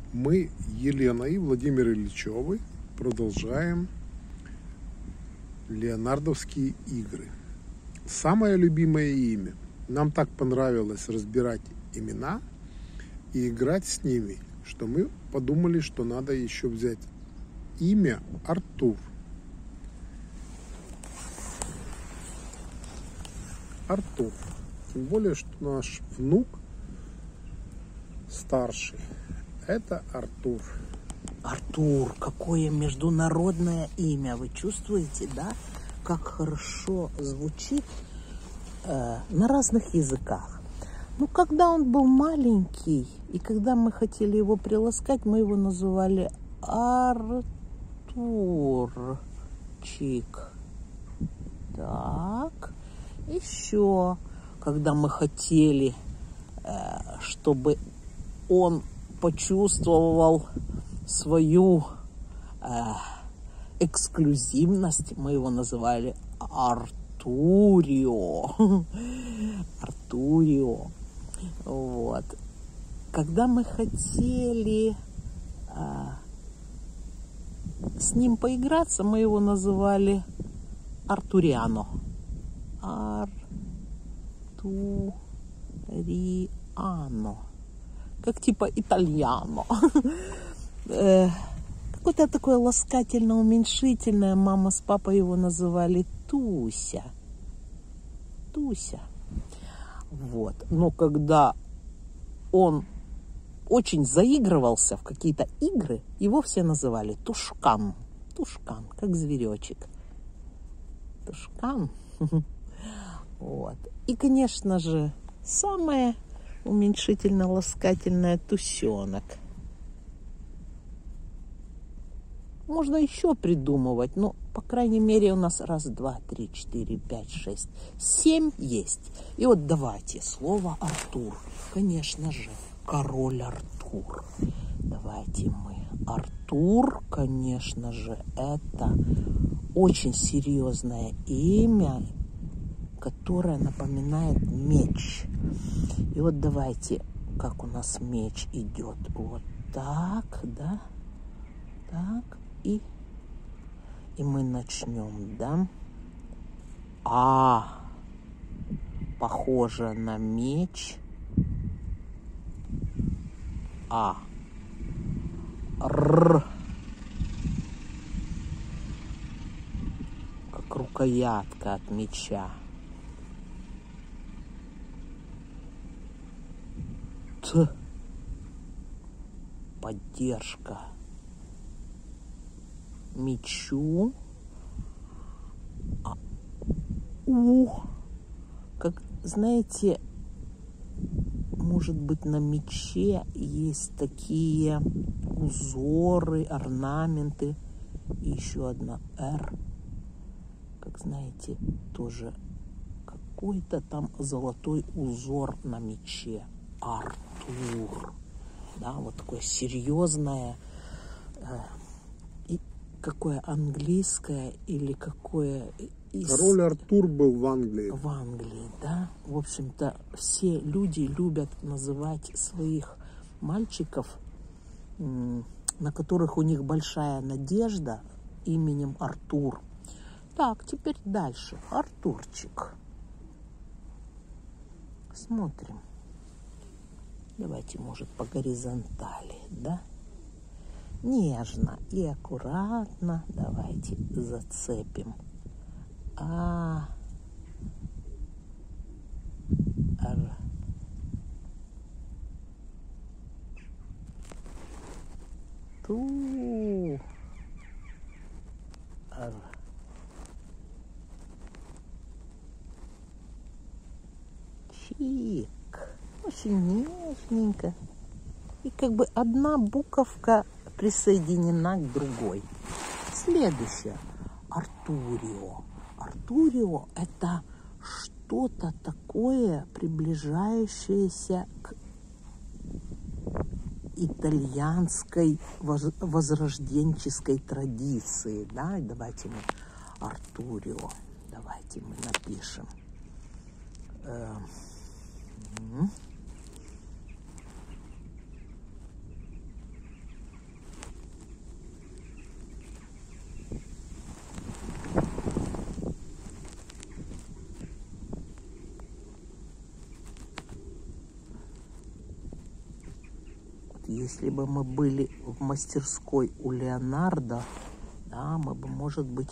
Мы Еленой и Владимиром Ильичевой продолжаем леонардовские игры. Самое любимое имя. Нам так понравилось разбирать имена и играть с ними, что мы подумали, что надо еще взять имя Артур. Артур. Тем более, что наш внук старший. Это Артур. Артур, какое международное имя. Вы чувствуете, да? Как хорошо звучит на разных языках. Ну, когда он был маленький, и когда мы хотели его приласкать, мы его называли Артурчик. Так. Еще, когда мы хотели, чтобы он почувствовал свою эксклюзивность, мы его называли Артурио. Артурио. Вот. Когда мы хотели с ним поиграться, мы его называли Артуриано. Артуриано. Как типа итальяно. Какое-то такое ласкательно-уменьшительное. Мама с папой его называли Туся. Туся. Вот. Но когда он очень заигрывался в какие-то игры, его все называли Тушкан. Тушкан, как зверечек. Тушкан. Вот. И, конечно же, самое уменьшительно-ласкательное Тусенок. Можно еще придумывать, но, по крайней мере, у нас 1, 2, 3, 4, 5, 6, 7 есть. И вот давайте слово Артур. Конечно же, король Артур. Давайте мы. Артур, конечно же, это очень серьезное имя, которое напоминает меч. И вот давайте, как у нас меч идет. Вот так, да? Так, и мы начнем, да? Похоже на меч. Р. Как рукоятка от меча. Т. Поддержка мечу. Как, знаете, может быть, на мече есть такие узоры, орнаменты. И еще одна Р. Как знаете, тоже какой-то там золотой узор на мече. Артур. Да, вот такое серьезное. И какое английское или какое... Король Артур был в Англии. В Англии, да. В общем-то, все люди любят называть своих мальчиков, на которых у них большая надежда, именем Артур. Так, теперь дальше. Артурчик. Смотрим. Давайте, может, по горизонтали, да? Нежно и аккуратно. Давайте зацепим. Чик. Очень нежненько. И как бы одна буковка присоединена к другой. Следующее. Артурио. Артурио – это что-то такое, приближающееся к итальянской возрожденческой традиции. Да? Давайте мы Артурио. Давайте мы напишем. если бы мы были в мастерской у Леонардо, да, мы бы, может быть,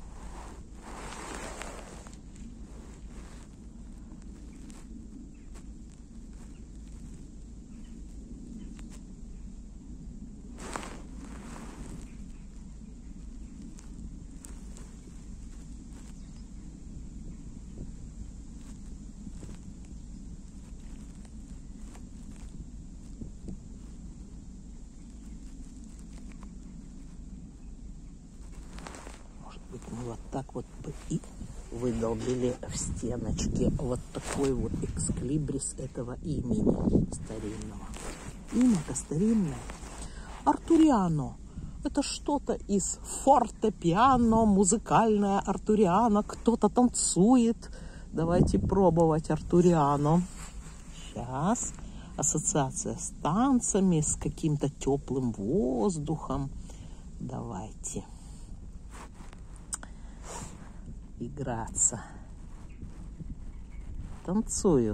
мы вот так вот бы и выдолбили в стеночке вот такой вот эксклибрис этого имени старинного. Имя-то старинное. Артуриано. Это что-то из фортепиано, музыкальная артуриано. Кто-то танцует. Давайте пробовать артуриано. Сейчас. Ассоциация с танцами, с каким-то теплым воздухом. Давайте играться. Танцуют.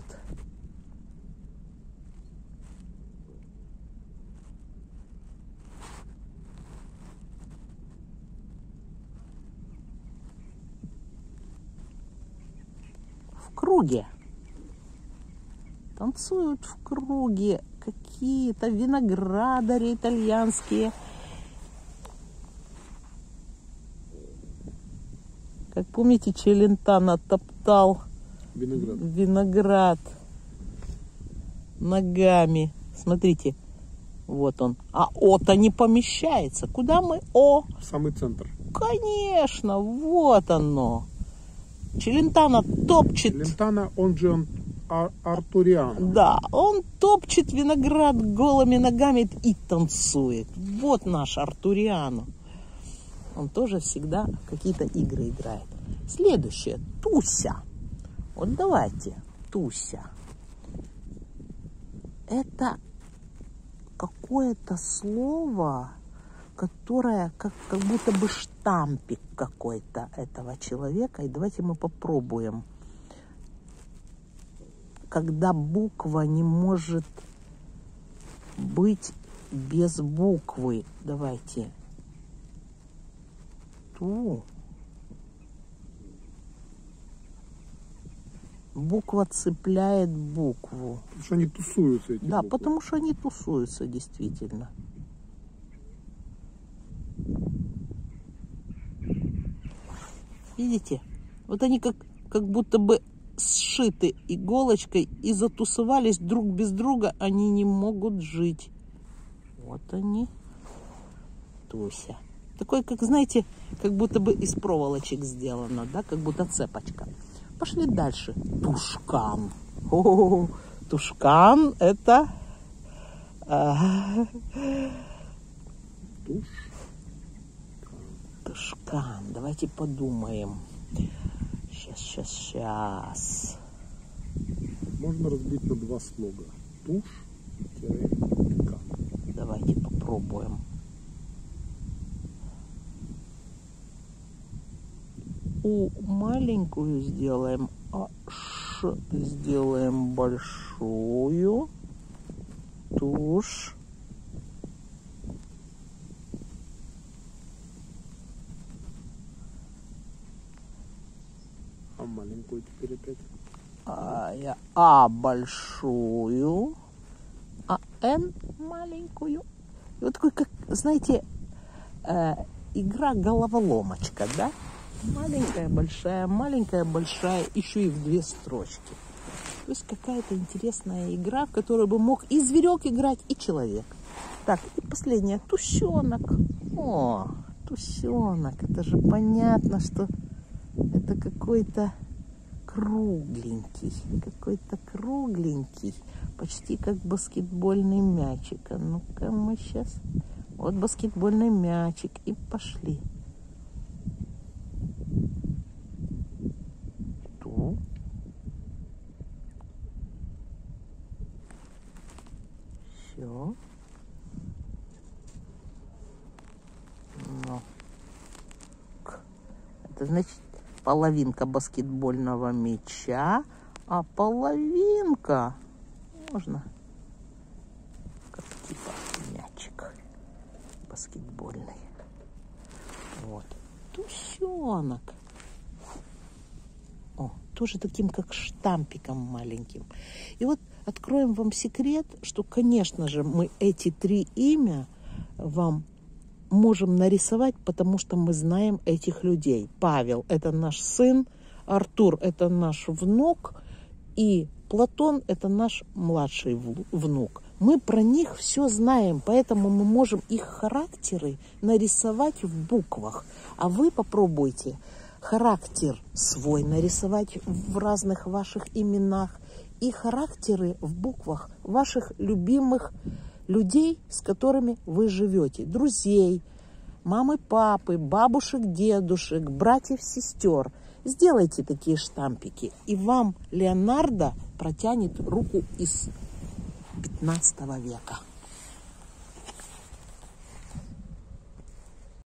В круге. Танцуют в круге. Какие-то виноградари итальянские. Как помните, Челентано топтал виноград ногами. Смотрите, вот он. А О-то не помещается. Куда мы О? В самый центр. Конечно, вот оно. Челентано топчет. Челентано, он же Артуриано. Да, он топчет виноград голыми ногами и танцует. Вот наш Артуриано. Он тоже всегда какие-то игры играет. Следующее. Туся. Вот давайте. Туся. Это какое-то слово, которое как будто бы штампик какой-то этого человека. И давайте мы попробуем. Когда буква не может быть без буквы. Давайте. Буква цепляет букву. Потому что они тусуются, эти Да, буквы. потому что они тусуются, действительно. Видите? Вот они как будто бы сшиты иголочкой и затусовались друг без друга. Они не могут жить. Вот они. Туся. Такой, как, знаете, как будто бы из проволочек сделано, да, как будто цепочка. Пошли дальше. Тушкан. О-о-о. Тушкан это... Тушкан. Давайте подумаем. Сейчас. Можно разбить на два слога. Туш-кан. Давайте попробуем. У маленькую сделаем, а Ш сделаем большую. Тушь. А маленькую теперь опять. А большую. А Н маленькую. И вот такой, как, знаете, игра головоломочка, да? Маленькая, большая, еще и в две строчки. То есть какая-то интересная игра, в которой бы мог и зверек играть, и человек. Так, и последняя. Тусенок. О, тусенок. Это же понятно, что это какой-то кругленький. Какой-то кругленький. Почти как баскетбольный мячик. А ну-ка мы сейчас... Вот баскетбольный мячик. И пошли. Все. Ну. Это значит половинка баскетбольного мяча, а половинка можно как типа баскетбольный. Вот. Тусенок. О, тоже таким, как штампиком маленьким. И вот откроем вам секрет, что, конечно же, мы эти 3 имя вам можем нарисовать, потому что мы знаем этих людей. Павел – это наш сын, Артур – это наш внук, и Платон – это наш младший внук. Мы про них все знаем, поэтому мы можем их характеры нарисовать в буквах. А вы попробуйте характер свой нарисовать в разных ваших именах и характеры в буквах ваших любимых людей, с которыми вы живете. Друзей, мамы, папы, бабушек, дедушек, братьев, сестер. Сделайте такие штампики, и вам Леонардо протянет руку из 15 века.